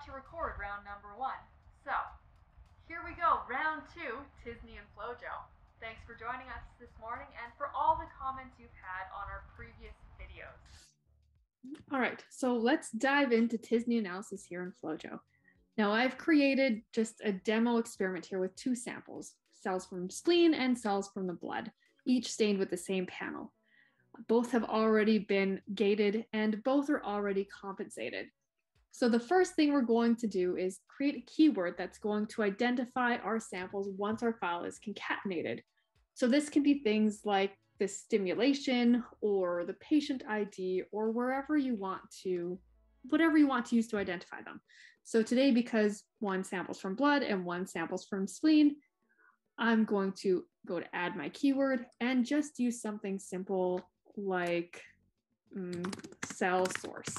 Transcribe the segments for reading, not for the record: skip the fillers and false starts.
to record round number 1. So, here we go, round 2, tSNE and FlowJo. Thanks for joining us this morning and for all the comments you've had on our previous videos. All right, so let's dive into tSNE analysis here in FlowJo. Now I've created just a demo experiment here with 2 samples, cells from spleen and cells from the blood, each stained with the same panel. Both have already been gated and both are already compensated. So the first thing we're going to do is create a keyword that's going to identify our samples once our file is concatenated. So this can be things like the stimulation or the patient ID or whatever you want to use to identify them. So today, because one sample's from blood and one sample's from spleen, I'm going to go to add my keyword and just use something simple like cell source.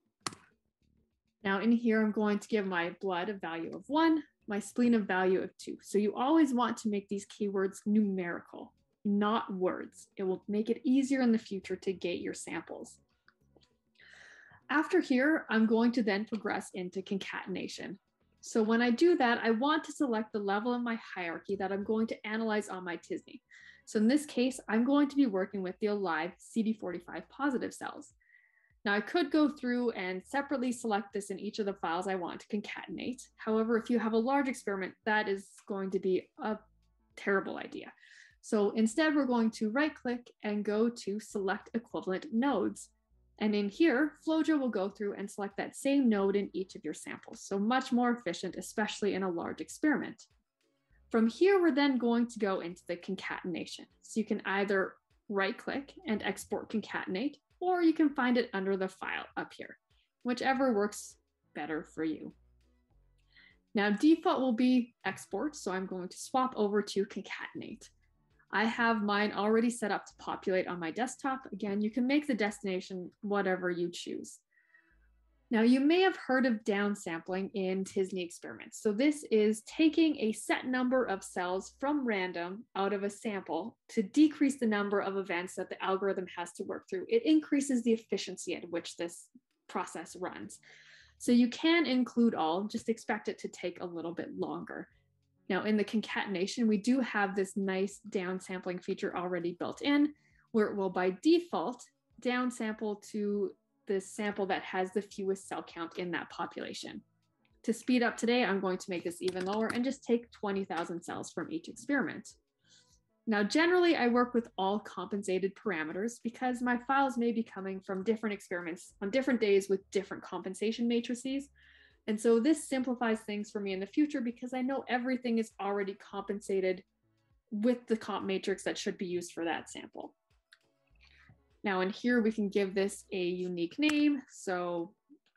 Now in here, I'm going to give my blood a value of 1, my spleen a value of 2. So you always want to make these keywords numerical, not words. It will make it easier in the future to gate your samples. After here, I'm going to then progress into concatenation. So when I do that, I want to select the level in my hierarchy that I'm going to analyze on my tSNE. So in this case, I'm going to be working with the alive CD45 positive cells. Now I could go through and separately select this in each of the files I want to concatenate. However, if you have a large experiment, that is going to be a terrible idea. So instead, we're going to right-click and go to select equivalent nodes. And in here, FlowJo will go through and select that same node in each of your samples. So much more efficient, especially in a large experiment. From here, we're then going to go into the concatenation. So you can either right-click and export concatenate, or you can find it under the file up here, whichever works better for you. Now default will be export, so I'm going to swap over to concatenate. I have mine already set up to populate on my desktop. Again, you can make the destination whatever you choose. Now you may have heard of downsampling in tSNE experiments. So this is taking a set number of cells from random out of a sample to decrease the number of events that the algorithm has to work through. It increases the efficiency at which this process runs. So you can include all, just expect it to take a little bit longer. Now in the concatenation, we do have this nice downsampling feature already built in, where it will by default downsample to the sample that has the fewest cell count in that population. To speed up today, I'm going to make this even lower and just take 20,000 cells from each experiment. Now, generally, I work with all compensated parameters because my files may be coming from different experiments on different days with different compensation matrices. And so this simplifies things for me in the future because I know everything is already compensated with the comp matrix that should be used for that sample. Now in here, we can give this a unique name. So,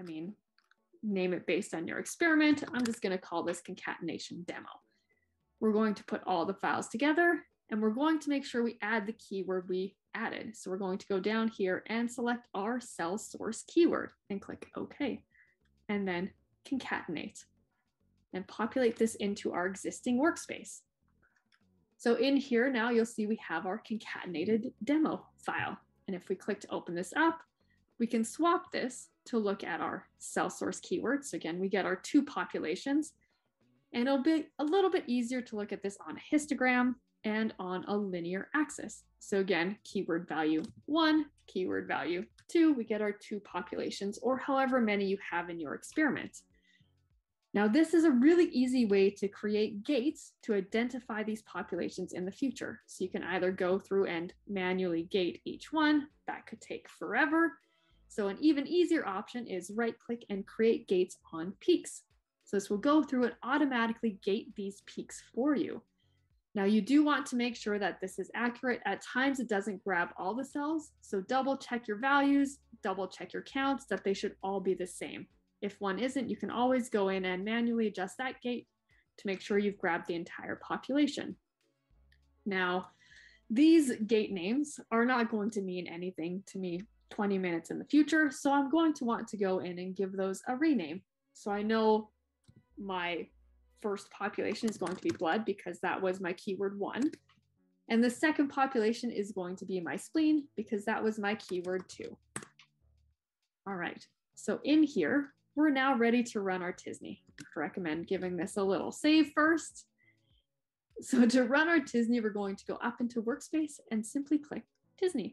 name it based on your experiment. I'm just going to call this concatenation demo. We're going to put all the files together and we're going to make sure we add the keyword we added. So we're going to go down here and select our cell source keyword and click OK, and then concatenate and populate this into our existing workspace. So in here now, you'll see we have our concatenated demo file. And if we click to open this up, we can swap this to look at our cell source keywords. So again, we get our 2 populations, and it'll be a little bit easier to look at this on a histogram and on a linear axis. So again, keyword value 1, keyword value 2, we get our 2 populations, or however many you have in your experiment. Now, this is a really easy way to create gates to identify these populations in the future. So you can either go through and manually gate each one. That could take forever. So an even easier option is right-click and create gates on peaks. So this will go through and automatically gate these peaks for you. Now, you do want to make sure that this is accurate. At times, it doesn't grab all the cells. So double check your values, double check your counts, that they should all be the same. If one isn't, you can always go in and manually adjust that gate to make sure you've grabbed the entire population. Now, these gate names are not going to mean anything to me 20 minutes in the future, so I'm going to want to go in and give those a rename. So I know my first population is going to be blood because that was my keyword 1. And the second population is going to be my spleen because that was my keyword 2. All right, so in here, we're now ready to run our tSNE. I recommend giving this a little save first. So to run our tSNE, we're going to go up into Workspace and simply click tSNE.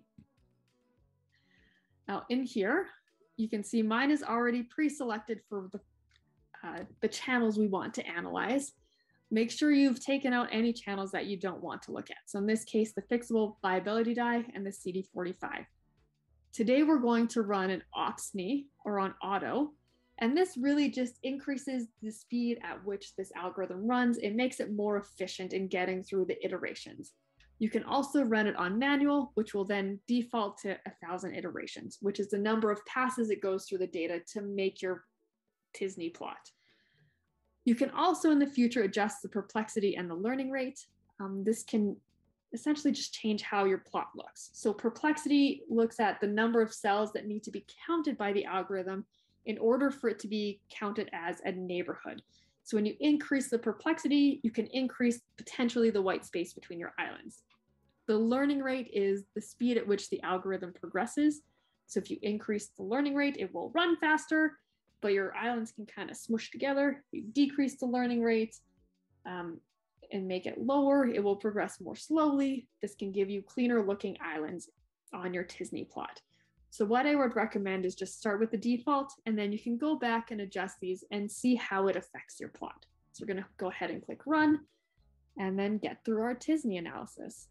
Now in here, you can see mine is already pre-selected for the channels we want to analyze. Make sure you've taken out any channels that you don't want to look at. So in this case, the fixable viability dye and the CD45. Today, we're going to run an tSNE or on auto, and this really just increases the speed at which this algorithm runs. It makes it more efficient in getting through the iterations. You can also run it on manual, which will then default to 1,000 iterations, which is the number of passes it goes through the data to make your tSNE plot. You can also in the future adjust the perplexity and the learning rate. This can essentially just change how your plot looks. So perplexity looks at the number of cells that need to be counted by the algorithm in order for it to be counted as a neighborhood. So when you increase the perplexity, you can increase potentially the white space between your islands. The learning rate is the speed at which the algorithm progresses. So if you increase the learning rate, it will run faster, but your islands can kind of smush together. If you decrease the learning rate and make it lower, it will progress more slowly. This can give you cleaner looking islands on your tSNE plot. So what I would recommend is just start with the default, and then you can go back and adjust these and see how it affects your plot. So we're gonna go ahead and click run and then get through our tSNE analysis.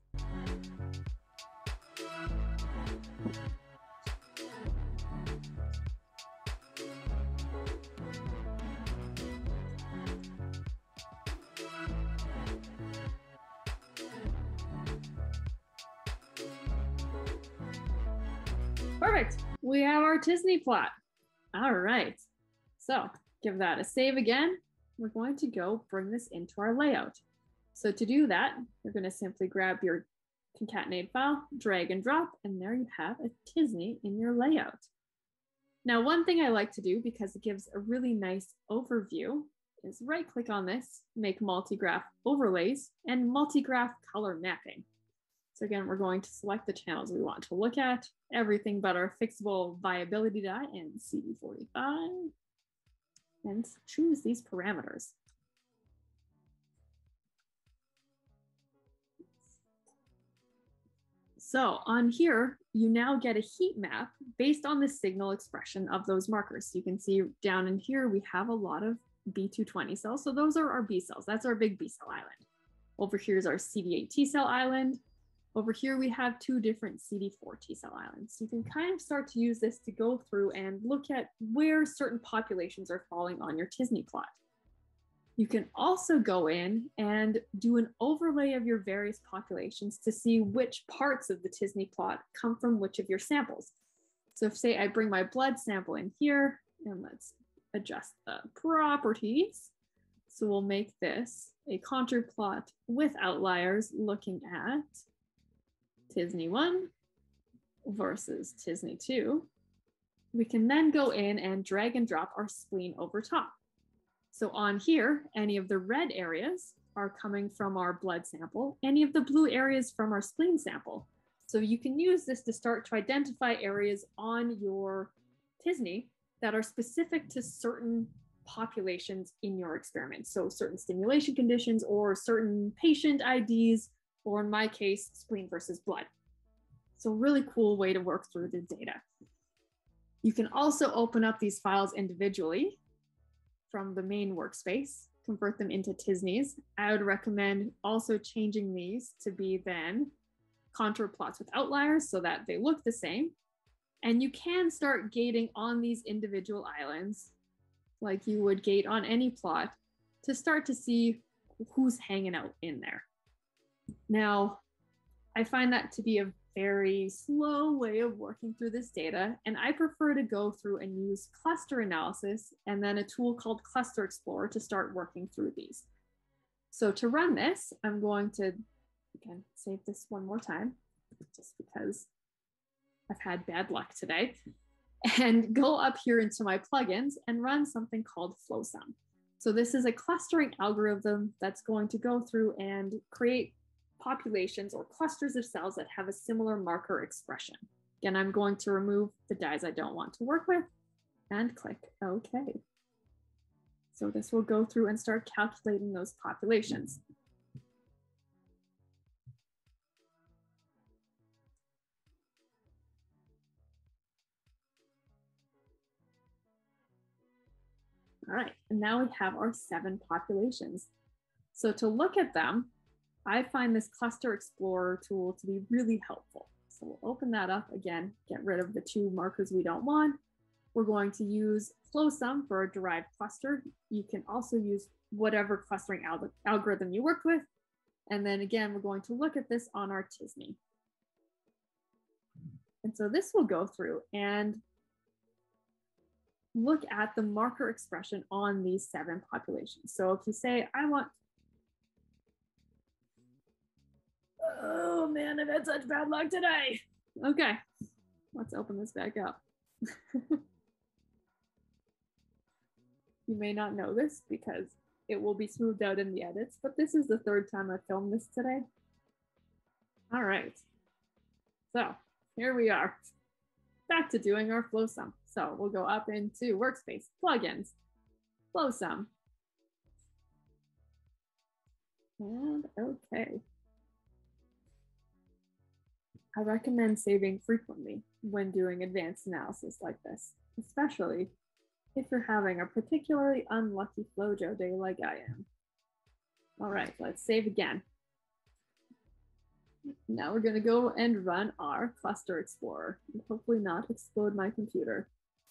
Perfect, we have our tSNE plot. All right, so give that a save again. We're going to go bring this into our layout. So to do that, you're going to simply grab your concatenated file, drag and drop, and there you have a tSNE in your layout. Now, one thing I like to do because it gives a really nice overview is right click on this, make multi-graph overlays and multi-graph color mapping. So again, we're going to select the channels we want to look at, everything but our fixable viability dye and CD45, and choose these parameters. So on here, you now get a heat map based on the signal expression of those markers. You can see down in here, we have a lot of B220 cells. So those are our B cells. That's our big B cell island. Over here is our CD8 T cell island. Over here, we have two different CD4 T cell islands. So you can kind of start to use this to go through and look at where certain populations are falling on your tSNE plot. You can also go in and do an overlay of your various populations to see which parts of the tSNE plot come from which of your samples. So if say I bring my blood sample in here, and let's adjust the properties. So we'll make this a contour plot with outliers looking at tSNE 1 versus tSNE 2. We can then go in and drag and drop our spleen over top. So on here, any of the red areas are coming from our blood sample, any of the blue areas from our spleen sample. So you can use this to start to identify areas on your tSNE that are specific to certain populations in your experiment. So certain stimulation conditions or certain patient IDs, or in my case, spleen versus blood. So really cool way to work through the data. You can also open up these files individually from the main workspace, convert them into tSNEs. I would recommend also changing these to be then contour plots with outliers so that they look the same. And you can start gating on these individual islands like you would gate on any plot to start to see who's hanging out in there. Now, I find that to be a very slow way of working through this data, and I prefer to go through and use cluster analysis and then a tool called Cluster Explorer to start working through these. So to run this, I'm going to, again, save this one more time, just because I've had bad luck today, and go up here into my plugins and run something called FlowSum. So this is a clustering algorithm that's going to go through and create populations or clusters of cells that have a similar marker expression. Again, I'm going to remove the dyes I don't want to work with. and click OK. So this will go through and start calculating those populations. All right, and now we have our 7 populations. So to look at them, I find this Cluster Explorer tool to be really helpful. So we'll open that up again, get rid of the 2 markers we don't want. We're going to use FlowSum for a derived cluster. You can also use whatever clustering algorithm you work with. And then again, we're going to look at this on our tSNE. And so this will go through and look at the marker expression on these 7 populations. So if you say, I want, oh man, I've had such bad luck today. Okay, let's open this back up. You may not know this because it will be smoothed out in the edits, but this is the 3rd time I've filmed this today. All right, so here we are, back to doing our FlowSum. So we'll go up into Workspace, Plugins, FlowSum, and okay. I recommend saving frequently when doing advanced analysis like this, especially if you're having a particularly unlucky FlowJo day like I am. All right, let's save again. Now we're going to go and run our Cluster Explorer and hopefully not explode my computer.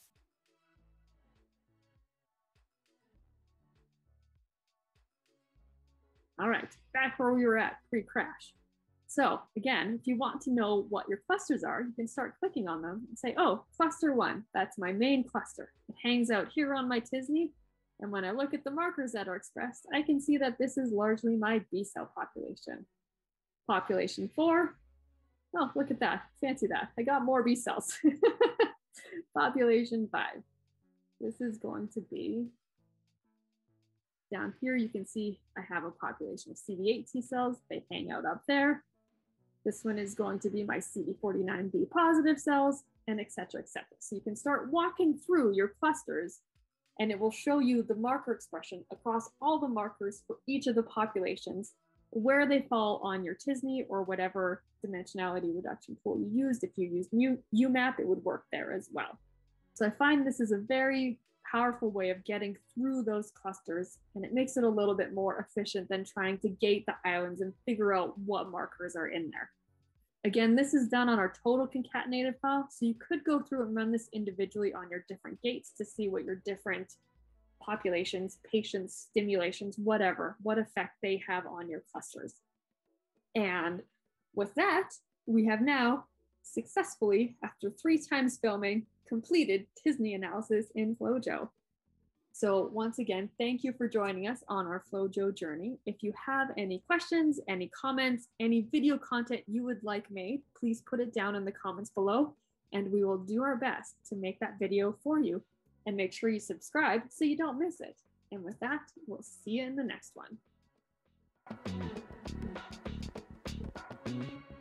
All right, back where we were at pre-crash. So again, if you want to know what your clusters are, you can start clicking on them and say, oh, cluster 1, that's my main cluster. It hangs out here on my tSNE. And when I look at the markers that are expressed, I can see that this is largely my B cell population. Population 4, oh, look at that, fancy that. I got more B cells. Population 5, this is going to be, down here you can see I have a population of CD8 T cells, they hang out up there. This one is going to be my CD49B positive cells, and et cetera, et cetera. So you can start walking through your clusters and it will show you the marker expression across all the markers for each of the populations, where they fall on your tSNE or whatever dimensionality reduction tool you used. If you used UMAP, it would work there as well. So I find this is a very powerful way of getting through those clusters, and it makes it a little bit more efficient than trying to gate the islands and figure out what markers are in there. Again, this is done on our total concatenated file, so you could go through and run this individually on your different gates to see what your different populations, patients, stimulations, whatever, what effect they have on your clusters. And with that, we have now successfully, after 3 times filming, completed tSNE analysis in FlowJo. So once again, thank you for joining us on our FlowJo journey. If you have any questions, any comments, any video content you would like made, please put it down in the comments below, and we will do our best to make that video for you. And make sure you subscribe so you don't miss it. And with that, we'll see you in the next one.